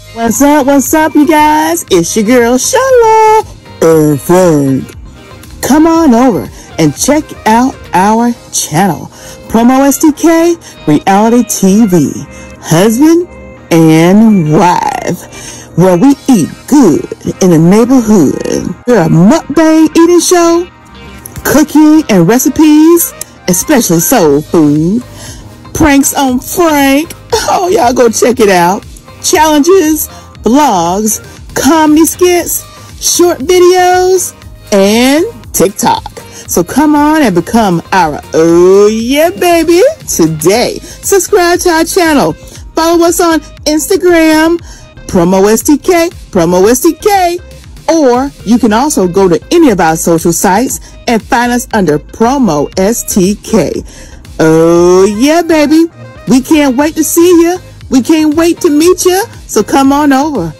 What's up, you guys? It's your girl, Shala and Frank. Come on over and check out our channel, Promo STK Reality TV, Husband and Wife, where we eat good in the neighborhood. We're a mukbang eating show, cooking and recipes, especially soul food, pranks on Frank. Oh, y'all go check it out. Challenges, vlogs, comedy skits, short videos, and TikTok. So come on and become our oh yeah baby today. Subscribe to our channel. Follow us on Instagram, Promo STK, or you can also go to any of our social sites and find us under Promo STK. Oh yeah baby, we can't wait to see you. We can't wait to meet you, so come on over.